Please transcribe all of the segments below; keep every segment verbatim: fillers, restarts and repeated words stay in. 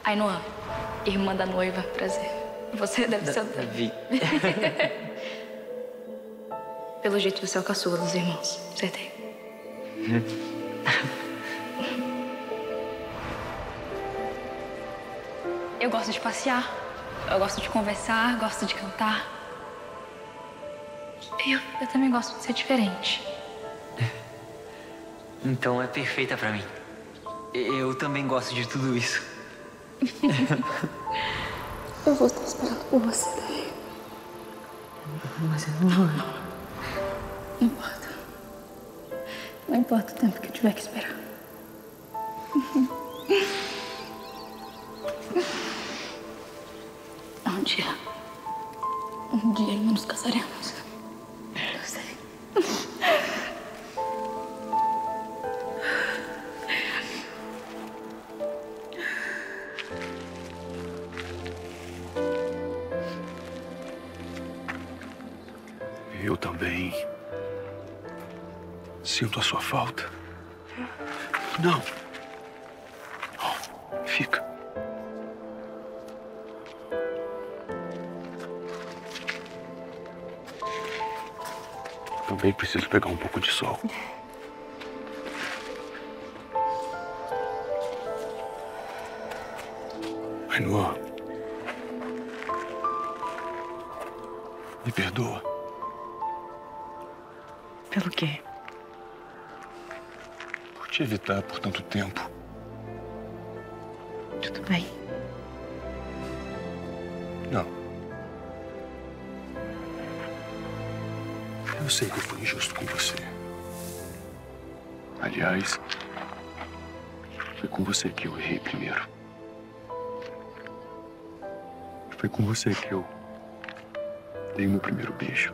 Ainhoa, irmã da noiva, prazer. Você deve da, ser o Davi. Pelo jeito, você é o caçula dos irmãos. Acertei. Eu gosto de passear, eu gosto de conversar, gosto de cantar. E eu, eu também gosto de ser diferente. Então é perfeita pra mim. Eu também gosto de tudo isso. Eu vou estar esperando por você, Davi. Mas eu não... Não importa. Não importa o tempo que eu tiver que esperar. Um dia... Um dia ainda nos casaremos. Eu sei. Eu também sinto a sua falta. Não. Fica. Também preciso pegar um pouco de sol. Ainhoa, me perdoa. Pelo quê? Por te evitar por tanto tempo. Tudo bem. Não. Eu sei que eu fui injusto com você. Aliás, foi com você que eu errei primeiro. Foi com você que eu dei o meu primeiro beijo.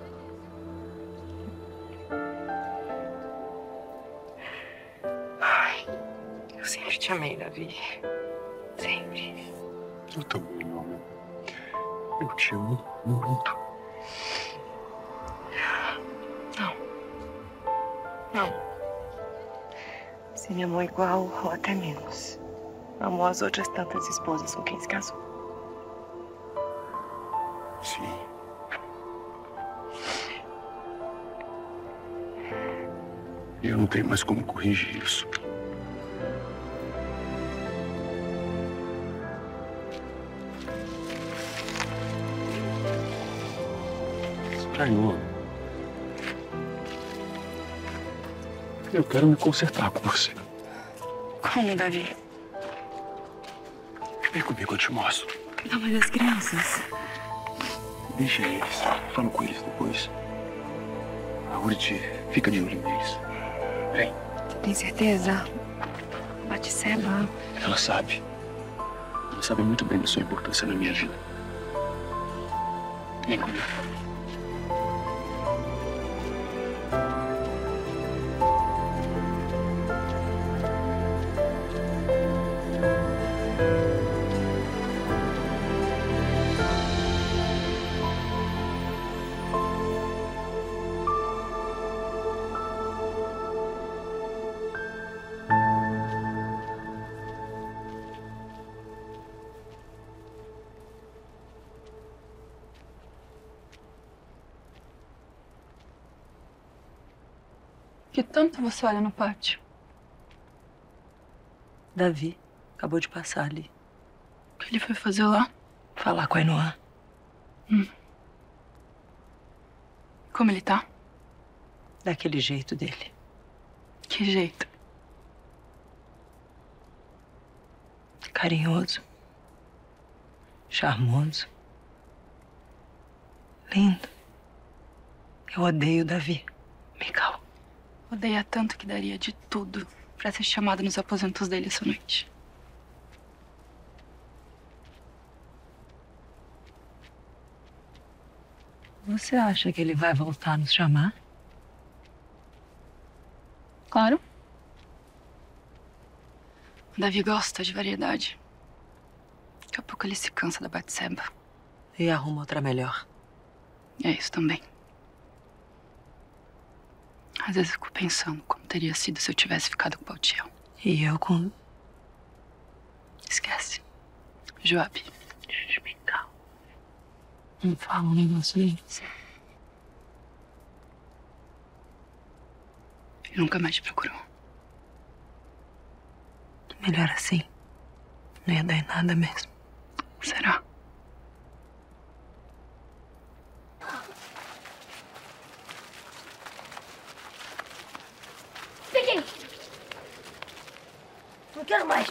Ai, eu sempre te amei, Davi. Sempre. Eu também, meu amor. Eu te amo muito. Não. Não. Você me amou igual ou até menos. Amou as outras tantas esposas com quem se casou. Sim. E eu não tenho mais como corrigir isso. Ainhoa, eu quero me consertar com você. Como, Davi? Vem comigo, eu te mostro. Não, mas as crianças... Deixa eles. Falo com eles depois. A Urit fica de olho neles. Vem. Tem certeza? Batseba? Ela sabe. Ela sabe muito bem da sua importância na minha vida. Vem comigo. Que tanto você olha no pátio? Davi acabou de passar ali. O que ele foi fazer lá? Falar com a Ainhoa. Hum. Como ele tá? Daquele jeito dele. Que jeito? Carinhoso. Charmoso. Lindo. Eu odeio o Davi. Me calma. Odeia tanto que daria de tudo pra ser chamado nos aposentos dele essa noite. Você acha que ele vai voltar a nos chamar? Claro. O Davi gosta de variedade. Daqui a pouco ele se cansa da Batseba. E arruma outra melhor. É isso também. Às vezes eu fico pensando como teria sido se eu tivesse ficado com o Baltiel. E eu com... Esquece. Joab, deixa eu explicar. Não fala um negócio desse. Ele nunca mais te procurou. Melhor assim. Não ia dar em nada mesmo. Será? Peguei! Não quero mais.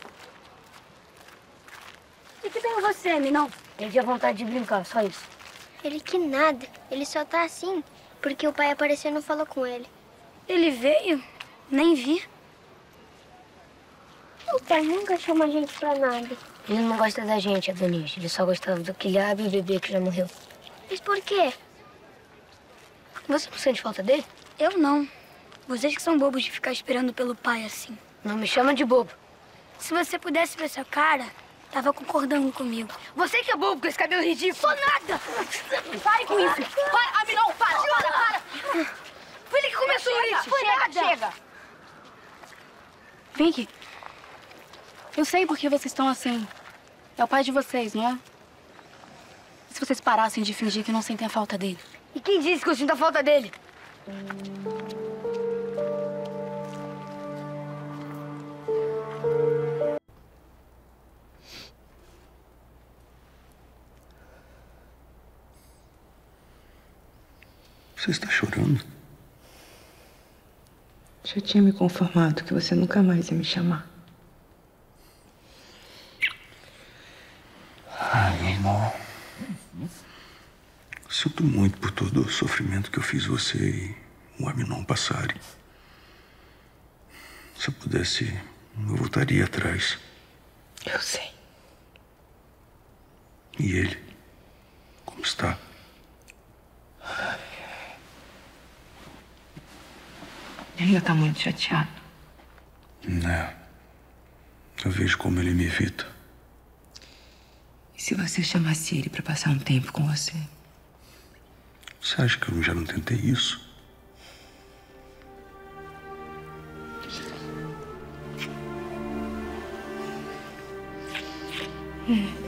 O que tem em você, Minão? Ele tinha vontade de brincar, só isso. Ele que nada. Ele só tá assim porque o pai apareceu e não falou com ele. Ele veio? Nem vi. O pai nunca chama a gente pra nada. Ele não gosta da gente, Adonis. Ele só gostava do quilhado e o bebê que já morreu. Mas por quê? Você não sente falta dele? Eu não. Vocês que são bobos de ficar esperando pelo pai assim. Não me chama de bobo. Se você pudesse ver sua cara, tava concordando comigo. Você que é bobo com esse cabelo ridículo. Sou nada! Pare com isso! Para, Aminon, para, para, para! Foi ele que começou Chega, isso! foi Chega, nada. chega! Vem aqui. Eu sei por que vocês estão assim. É o pai de vocês, não é? E se vocês parassem de fingir que não sentem a falta dele? E quem disse que eu sinto a falta dele? Você está chorando? Já tinha me conformado que você nunca mais ia me chamar. Ah, meu irmão. Sinto muito por todo o sofrimento que eu fiz você e o Aminon passarem. Se eu pudesse, eu voltaria atrás. Eu sei. E ele? Como está? Ele ainda tá muito chateado. É. Eu vejo como ele me evita. E se você chamasse ele pra passar um tempo com você? Você acha que eu já não tentei isso? Hum.